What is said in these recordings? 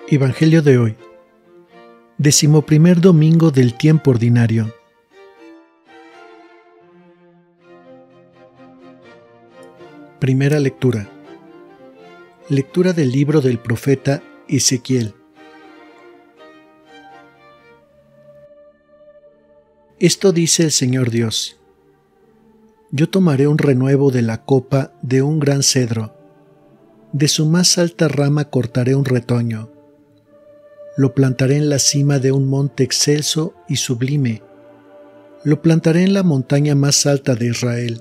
Evangelio de hoy, 11º domingo del tiempo ordinario. Primera lectura. Lectura del libro del profeta Ezequiel. Esto dice el Señor Dios: Yo tomaré un renuevo de la copa de un gran cedro, de su más alta rama cortaré un retoño. Lo plantaré en la cima de un monte excelso y sublime. Lo plantaré en la montaña más alta de Israel.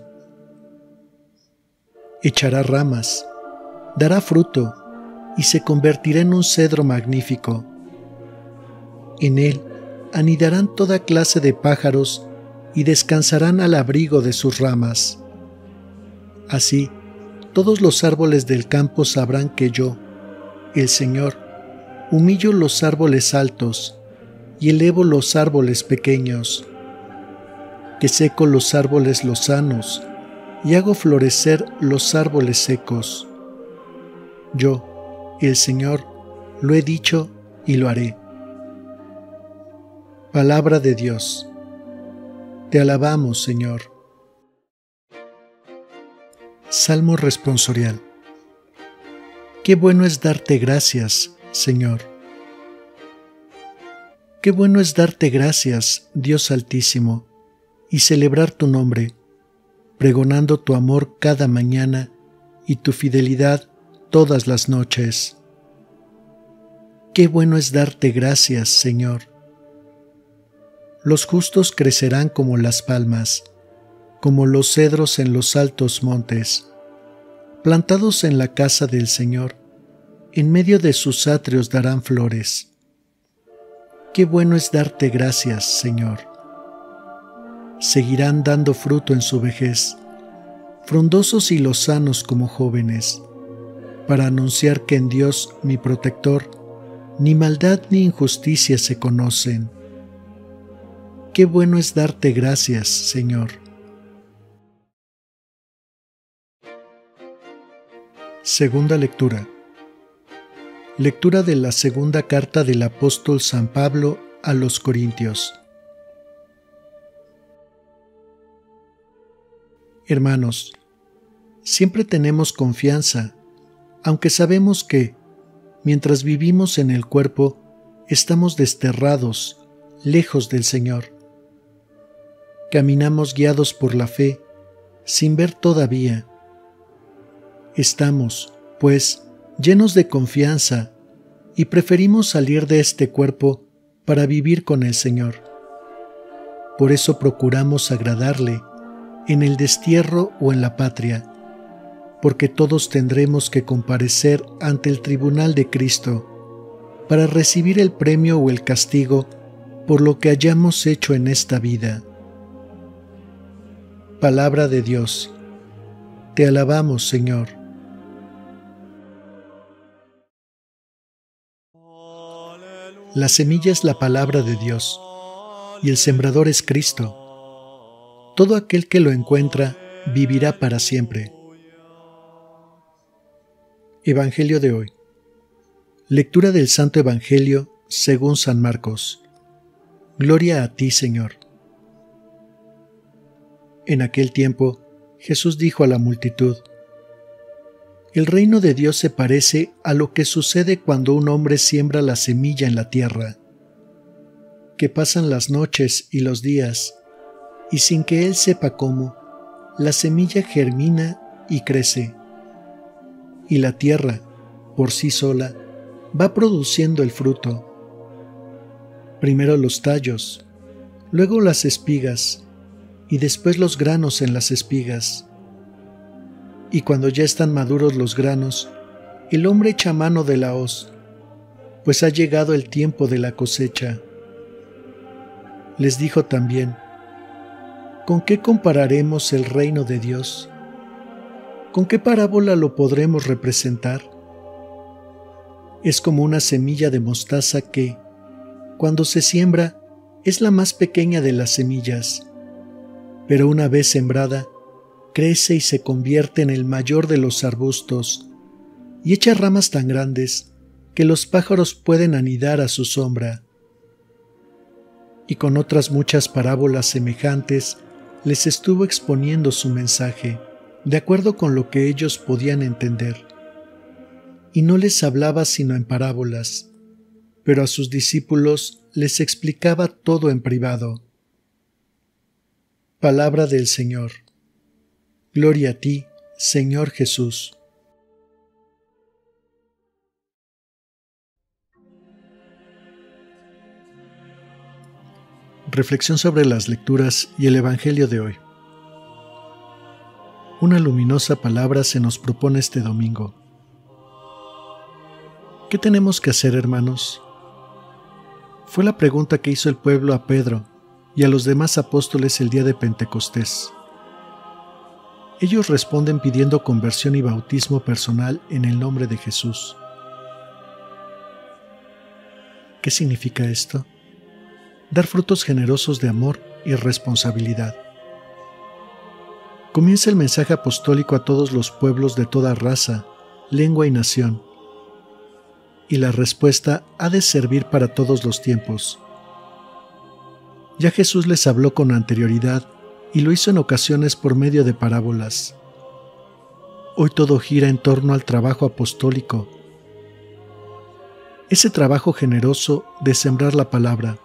Echará ramas, dará fruto, y se convertirá en un cedro magnífico. En él anidarán toda clase de pájaros y descansarán al abrigo de sus ramas. Así, todos los árboles del campo sabrán que yo, el Señor, humillo los árboles altos y elevo los árboles pequeños, que seco los árboles lozanos y hago florecer los árboles secos. Yo, el Señor, lo he dicho y lo haré. Palabra de Dios. Te alabamos, Señor. Salmo responsorial. Qué bueno es darte gracias, Señor. Qué bueno es darte gracias, Dios Altísimo, y celebrar tu nombre, pregonando tu amor cada mañana y tu fidelidad todas las noches. Qué bueno es darte gracias, Señor. Los justos crecerán como las palmas, como los cedros en los altos montes, plantados en la casa del Señor. En medio de sus atrios darán flores. Qué bueno es darte gracias, Señor. Seguirán dando fruto en su vejez, frondosos y lozanos como jóvenes, para anunciar que en Dios, mi protector, ni maldad ni injusticia se conocen. Qué bueno es darte gracias, Señor. Segunda lectura. Lectura de la segunda carta del apóstol San Pablo a los Corintios. Hermanos, siempre tenemos confianza, aunque sabemos que, mientras vivimos en el cuerpo, estamos desterrados, lejos del Señor. Caminamos guiados por la fe, sin ver todavía. Estamos, pues, llenos de confianza, y preferimos salir de este cuerpo para vivir con el Señor. Por eso procuramos agradarle, en el destierro o en la patria, porque todos tendremos que comparecer ante el tribunal de Cristo, para recibir el premio o el castigo por lo que hayamos hecho en esta vida. Palabra de Dios. Te alabamos, Señor. La semilla es la palabra de Dios, y el sembrador es Cristo. Todo aquel que lo encuentra vivirá para siempre. Evangelio de hoy. Lectura del Santo Evangelio según San Marcos. Gloria a ti, Señor. En aquel tiempo, Jesús dijo a la multitud: El reino de Dios se parece a lo que sucede cuando un hombre siembra la semilla en la tierra, que pasan las noches y los días, y sin que él sepa cómo, la semilla germina y crece, y la tierra, por sí sola, va produciendo el fruto. Primero los tallos, luego las espigas, y después los granos en las espigas. Y cuando ya están maduros los granos, el hombre echa mano de la hoz, pues ha llegado el tiempo de la cosecha. Les dijo también: ¿Con qué compararemos el reino de Dios? ¿Con qué parábola lo podremos representar? Es como una semilla de mostaza que, cuando se siembra, es la más pequeña de las semillas, pero una vez sembrada, crece y se convierte en el mayor de los arbustos, y echa ramas tan grandes que los pájaros pueden anidar a su sombra. Y con otras muchas parábolas semejantes les estuvo exponiendo su mensaje, de acuerdo con lo que ellos podían entender. Y no les hablaba sino en parábolas, pero a sus discípulos les explicaba todo en privado. Palabra del Señor. Gloria a ti, Señor Jesús. Reflexión sobre las lecturas y el Evangelio de hoy. Una luminosa palabra se nos propone este domingo. ¿Qué tenemos que hacer, hermanos? Fue la pregunta que hizo el pueblo a Pedro y a los demás apóstoles el día de Pentecostés. Ellos responden pidiendo conversión y bautismo personal en el nombre de Jesús. ¿Qué significa esto? Dar frutos generosos de amor y responsabilidad. Comienza el mensaje apostólico a todos los pueblos de toda raza, lengua y nación. Y la respuesta ha de servir para todos los tiempos. Ya Jesús les habló con anterioridad y lo hizo en ocasiones por medio de parábolas. Hoy todo gira en torno al trabajo apostólico. Ese trabajo generoso de sembrar la palabra.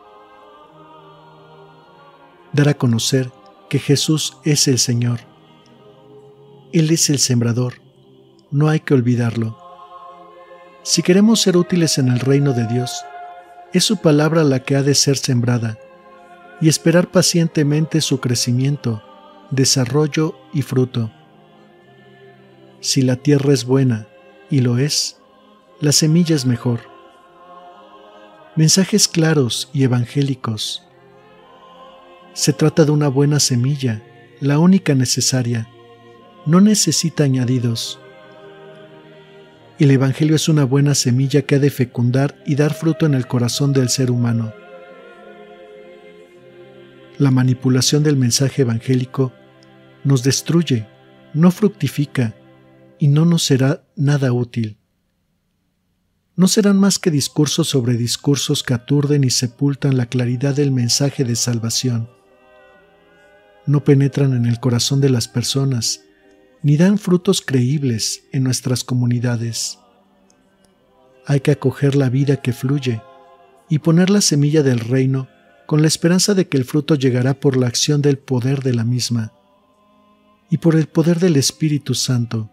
Dar a conocer que Jesús es el Señor. Él es el sembrador. No hay que olvidarlo. Si queremos ser útiles en el reino de Dios, es su palabra la que ha de ser sembrada y esperar pacientemente su crecimiento, desarrollo y fruto. Si la tierra es buena, y lo es, la semilla es mejor. Mensajes claros y evangélicos. Se trata de una buena semilla, la única necesaria. No necesita añadidos. El Evangelio es una buena semilla que ha de fecundar y dar fruto en el corazón del ser humano. La manipulación del mensaje evangélico nos destruye, no fructifica y no nos será nada útil. No serán más que discursos sobre discursos que aturden y sepultan la claridad del mensaje de salvación. No penetran en el corazón de las personas, ni dan frutos creíbles en nuestras comunidades. Hay que acoger la vida que fluye y poner la semilla del reino con la esperanza de que el fruto llegará por la acción del poder de la misma y por el poder del Espíritu Santo.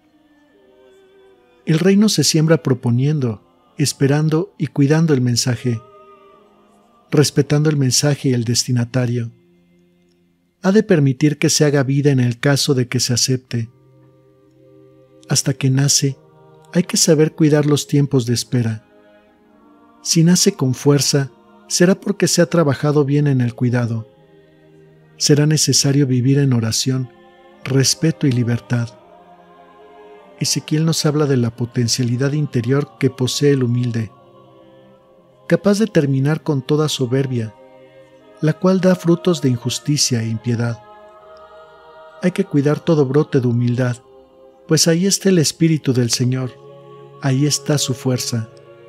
El reino se siembra proponiendo, esperando y cuidando el mensaje, respetando el mensaje y el destinatario. Ha de permitir que se haga vida en el caso de que se acepte. Hasta que nace, hay que saber cuidar los tiempos de espera. Si nace con fuerza, será porque se ha trabajado bien en el cuidado. Será necesario vivir en oración, respeto y libertad. Ezequiel nos habla de la potencialidad interior que posee el humilde, capaz de terminar con toda soberbia, la cual da frutos de injusticia e impiedad. Hay que cuidar todo brote de humildad, pues ahí está el Espíritu del Señor, ahí está su fuerza.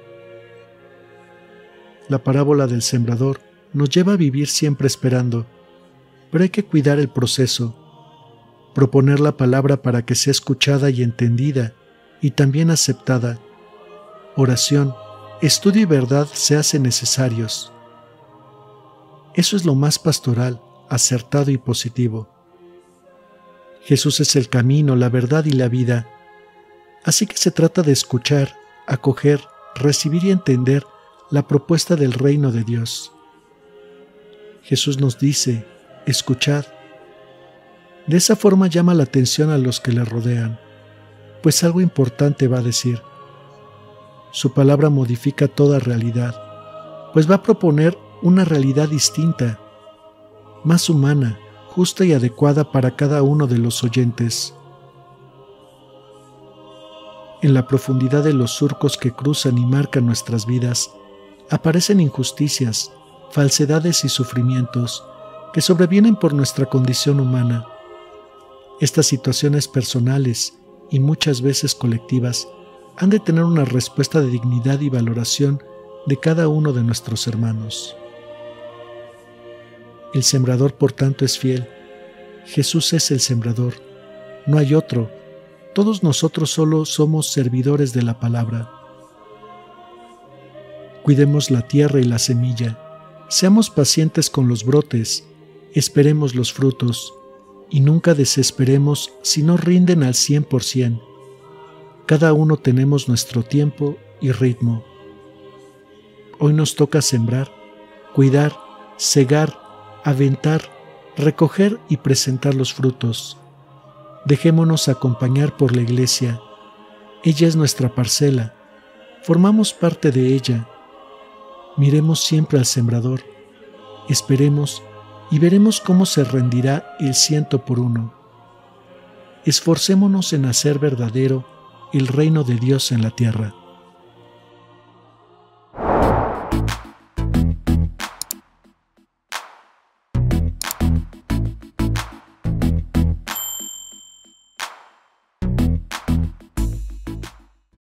La parábola del sembrador nos lleva a vivir siempre esperando, pero hay que cuidar el proceso, proponer la palabra para que sea escuchada y entendida, y también aceptada. Oración, estudio y verdad se hacen necesarios. Eso es lo más pastoral, acertado y positivo. Jesús es el camino, la verdad y la vida. Así que se trata de escuchar, acoger, recibir y entender la propuesta del reino de Dios. Jesús nos dice, escuchad. De esa forma llama la atención a los que le rodean, pues algo importante va a decir. Su palabra modifica toda realidad, pues va a proponer una realidad distinta, más humana, justa y adecuada para cada uno de los oyentes. En la profundidad de los surcos que cruzan y marcan nuestras vidas, aparecen injusticias, falsedades y sufrimientos que sobrevienen por nuestra condición humana. Estas situaciones personales y muchas veces colectivas han de tener una respuesta de dignidad y valoración de cada uno de nuestros hermanos. El sembrador, por tanto, es fiel. Jesús es el sembrador. No hay otro. Todos nosotros solo somos servidores de la palabra. Cuidemos la tierra y la semilla. Seamos pacientes con los brotes. Esperemos los frutos. Y nunca desesperemos si no rinden al 100%. Cada uno tenemos nuestro tiempo y ritmo. Hoy nos toca sembrar, cuidar, segar, aventar, recoger y presentar los frutos. Dejémonos acompañar por la Iglesia. Ella es nuestra parcela. Formamos parte de ella. Miremos siempre al sembrador. Esperemos y veremos cómo se rendirá el 100%. Esforcémonos en hacer verdadero el reino de Dios en la tierra.